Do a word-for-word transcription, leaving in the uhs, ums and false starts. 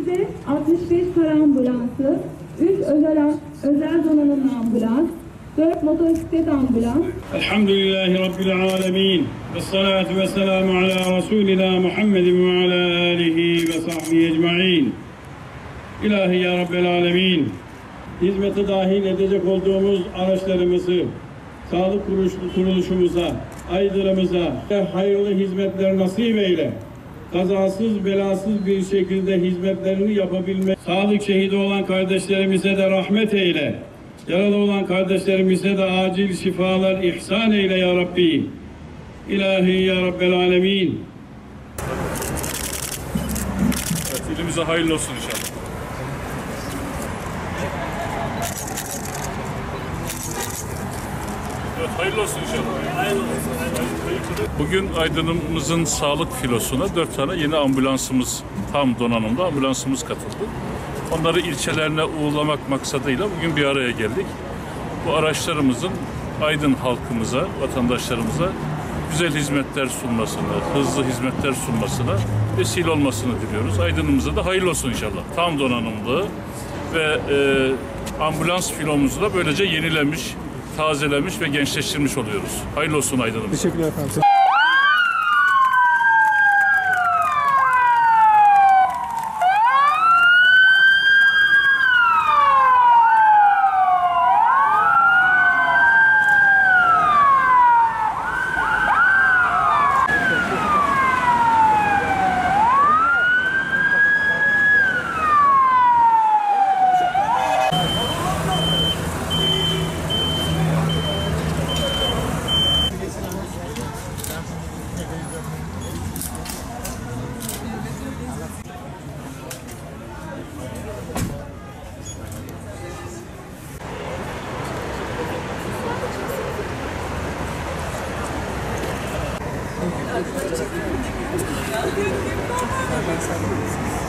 Elimizde altmış beş para ambulansı, üç özel, özel donanımlı ambulans, dört motosiklet ambulans. Elhamdülillahi Rabbil alemin. Ve salatu ve selamu ala Resulina Muhammedin ve ala alihi ve sahbihi ecma'in. İlahi ya Rabbel alemin. Hizmete dahil edecek olduğumuz araçlarımızı sağlık kuruluşumuza, Aydır'ımıza hayırlı hizmetler nasip eyle. Kazasız belasız bir şekilde hizmetlerini yapabilmek. Sağlık şehidi olan kardeşlerimize de rahmet eyle. Yaralı olan kardeşlerimize de acil şifalar ihsan eyle ya Rabbi. İlahi ya Rabbel alemin. Evet, ilimize hayırlı olsun inşallah. Evet, hayırlı olsun inşallah. Hayırlı olsun. Bugün Aydın'ımızın sağlık filosuna dört tane yeni ambulansımız, tam donanımda ambulansımız katıldı. Onları ilçelerine uğurlamak maksadıyla bugün bir araya geldik. Bu araçlarımızın Aydın halkımıza, vatandaşlarımıza güzel hizmetler sunmasını, hızlı hizmetler sunmasına vesile olmasını diliyoruz. Aydın'ımıza da hayırlı olsun inşallah. Tam donanımlı ve e, ambulans filomuzu da böylece yenilemiş, tazelemiş ve gençleştirmiş oluyoruz. Hayırlı olsun Aydın'ımıza. Teşekkürler efendim. Ben